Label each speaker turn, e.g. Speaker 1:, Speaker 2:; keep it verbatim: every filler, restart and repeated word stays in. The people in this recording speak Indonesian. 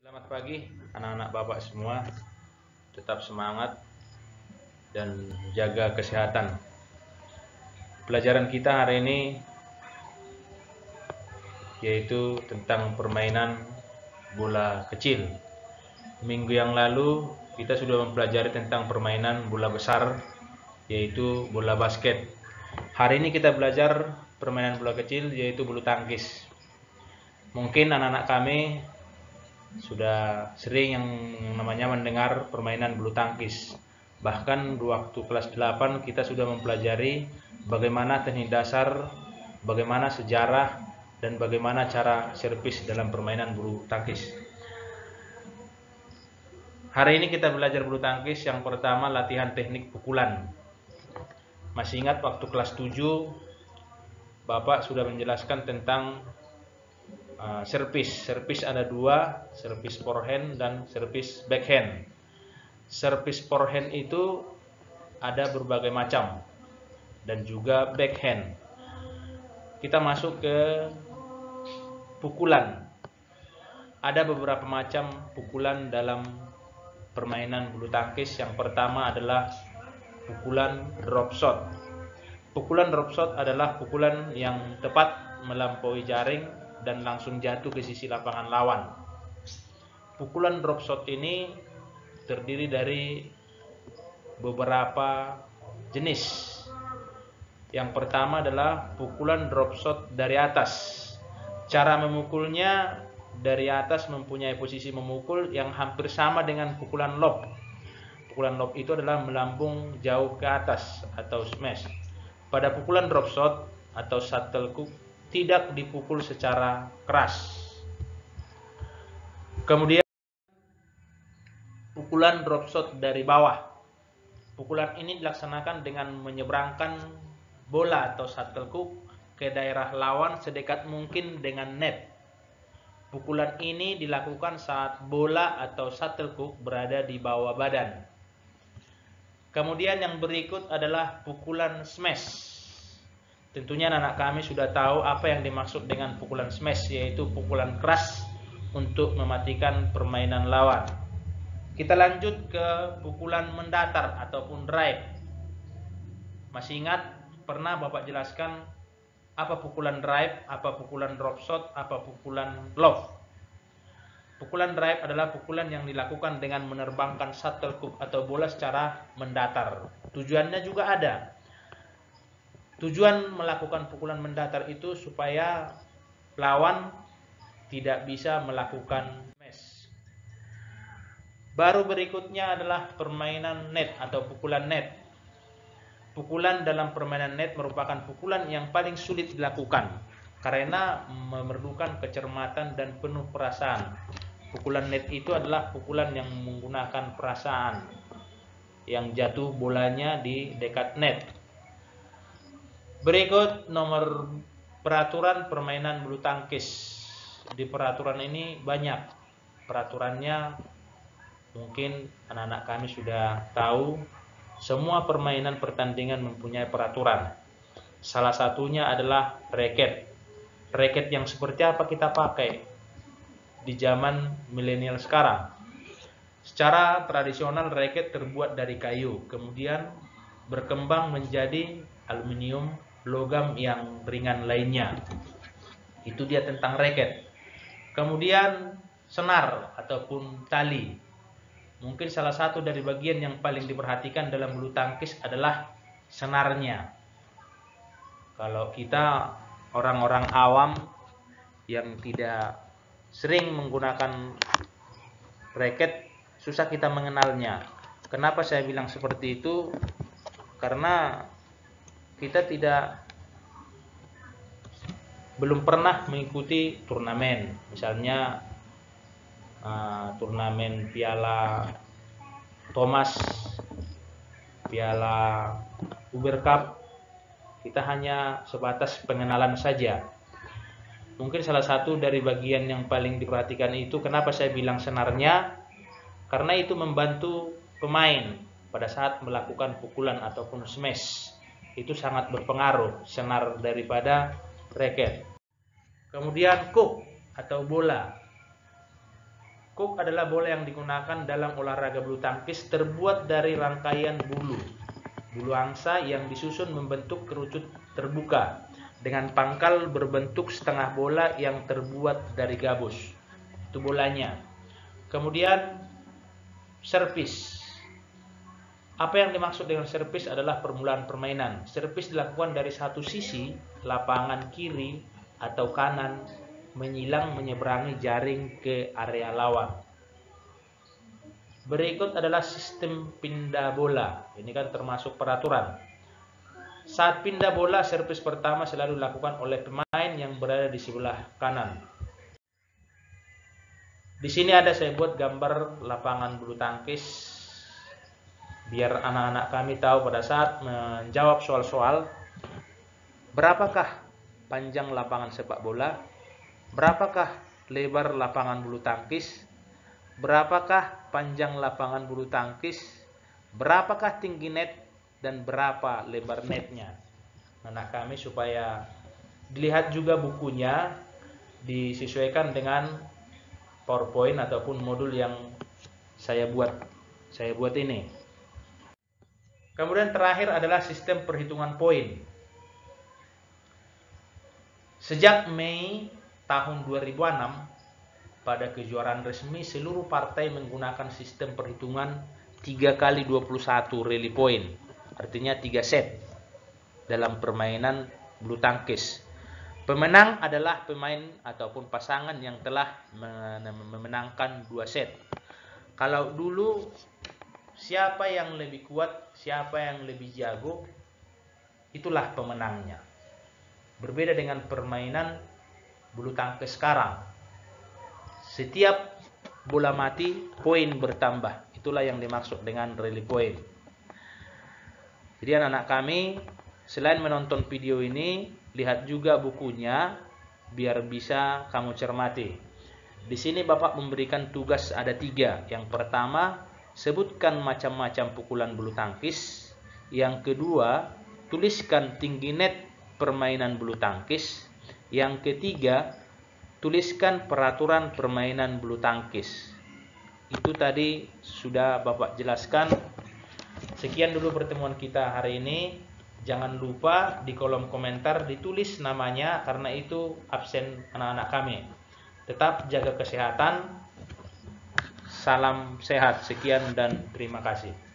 Speaker 1: Selamat pagi anak-anak bapak semua, tetap semangat dan jaga kesehatan. Pelajaran kita hari ini yaitu tentang permainan bola kecil. Minggu yang lalu kita sudah mempelajari tentang permainan bola besar, yaitu bola basket. Hari ini kita belajar permainan bola kecil, yaitu bulu tangkis. Mungkin anak-anak kami sudah sering yang namanya mendengar permainan bulu tangkis. Bahkan di waktu kelas delapan kita sudah mempelajari bagaimana teknik dasar, bagaimana sejarah, dan bagaimana cara servis dalam permainan bulu tangkis. Hari ini kita belajar bulu tangkis. Yang pertama, latihan teknik pukulan. Masih ingat waktu kelas tujuh Bapak sudah menjelaskan tentang Uh, servis. Servis ada dua, servis forehand dan servis backhand. Servis forehand itu ada berbagai macam dan juga backhand. Kita masuk ke pukulan. Ada beberapa macam pukulan dalam permainan bulu tangkis. Yang pertama adalah pukulan drop shot. Pukulan drop shot adalah pukulan yang tepat melampaui jaring dan langsung jatuh ke sisi lapangan lawan. Pukulan drop shot ini terdiri dari beberapa jenis. Yang pertama adalah pukulan drop shot dari atas. Cara memukulnya dari atas mempunyai posisi memukul yang hampir sama dengan pukulan lob. Pukulan lob itu adalah melambung jauh ke atas atau smash. Pada pukulan drop shot atau shuttlecock tidak dipukul secara keras. Kemudian pukulan drop shot dari bawah. Pukulan ini dilaksanakan dengan menyeberangkan bola atau shuttlecock ke daerah lawan sedekat mungkin dengan net. Pukulan ini dilakukan saat bola atau shuttlecock berada di bawah badan. Kemudian yang berikut adalah pukulan smash. Tentunya anak kami sudah tahu apa yang dimaksud dengan pukulan smash, yaitu pukulan keras untuk mematikan permainan lawan. Kita lanjut ke pukulan mendatar ataupun drive. Masih ingat pernah Bapak jelaskan apa pukulan drive, apa pukulan drop shot, apa pukulan lob. Pukulan drive adalah pukulan yang dilakukan dengan menerbangkan shuttlecock atau bola secara mendatar. Tujuannya juga ada. Tujuan melakukan pukulan mendatar itu supaya lawan tidak bisa melakukan smash. Baru berikutnya adalah permainan net atau pukulan net. Pukulan dalam permainan net merupakan pukulan yang paling sulit dilakukan karena memerlukan kecermatan dan penuh perasaan. Pukulan net itu adalah pukulan yang menggunakan perasaan, yang jatuh bolanya di dekat net. Berikut nomor peraturan permainan bulu tangkis. Di peraturan ini banyak peraturannya, mungkin anak-anak kami sudah tahu. Semua permainan pertandingan mempunyai peraturan. Salah satunya adalah raket. Raket yang seperti apa kita pakai di zaman milenial sekarang? Secara tradisional raket terbuat dari kayu, kemudian berkembang menjadi aluminium, logam yang ringan lainnya. Itu dia tentang raket. Kemudian senar ataupun tali. Mungkin salah satu dari bagian yang paling diperhatikan dalam bulu tangkis adalah senarnya. Kalau kita orang-orang awam yang tidak sering menggunakan raket, susah kita mengenalnya. Kenapa saya bilang seperti itu? Karena kita tidak belum pernah mengikuti turnamen, misalnya uh, turnamen Piala Thomas, Piala Uber Cup. Kita hanya sebatas pengenalan saja. Mungkin salah satu dari bagian yang paling diperhatikan itu, kenapa saya bilang senarnya, karena itu membantu pemain pada saat melakukan pukulan ataupun smash. Itu sangat berpengaruh, senar daripada raket. Kemudian cook atau bola. Kuk adalah bola yang digunakan dalam olahraga bulu tangkis, terbuat dari rangkaian bulu. Bulu angsa yang disusun membentuk kerucut terbuka dengan pangkal berbentuk setengah bola yang terbuat dari gabus. Itu bolanya. Kemudian servis. Apa yang dimaksud dengan servis adalah permulaan permainan. Servis dilakukan dari satu sisi lapangan kiri atau kanan menyilang menyeberangi jaring ke area lawan. Berikut adalah sistem pindah bola. Ini kan termasuk peraturan. Saat pindah bola, servis pertama selalu dilakukan oleh pemain yang berada di sebelah kanan. Di sini ada saya buat gambar lapangan bulu tangkis biar anak-anak kami tahu pada saat menjawab soal-soal, berapakah panjang lapangan sepak bola, berapakah lebar lapangan bulu tangkis, berapakah panjang lapangan bulu tangkis, berapakah tinggi net, dan berapa lebar netnya. Anak kami supaya dilihat juga bukunya disesuaikan dengan PowerPoint ataupun modul yang saya buat saya buat ini. Kemudian terakhir adalah sistem perhitungan poin. Sejak Mei tahun dua ribu enam, pada kejuaraan resmi seluruh partai menggunakan sistem perhitungan tiga kali dua puluh satu rally point, artinya tiga set dalam permainan bulu tangkis. Pemenang adalah pemain ataupun pasangan yang telah memenangkan dua set. Kalau dulu siapa yang lebih kuat, siapa yang lebih jago, itulah pemenangnya. Berbeda dengan permainan bulu tangkis sekarang. Setiap bola mati, poin bertambah. Itulah yang dimaksud dengan rally point. Jadi anak-anak kami, selain menonton video ini, lihat juga bukunya biar bisa kamu cermati. Di sini Bapak memberikan tugas ada tiga. Yang pertama, sebutkan macam-macam pukulan bulu tangkis. Yang kedua, tuliskan tinggi net permainan bulu tangkis. Yang ketiga, tuliskan peraturan permainan bulu tangkis. Itu tadi sudah Bapak jelaskan. Sekian dulu pertemuan kita hari ini. Jangan lupa di kolom komentar ditulis namanya, karena itu absen anak-anak kami. Tetap jaga kesehatan. Salam sehat. Sekian dan terima kasih.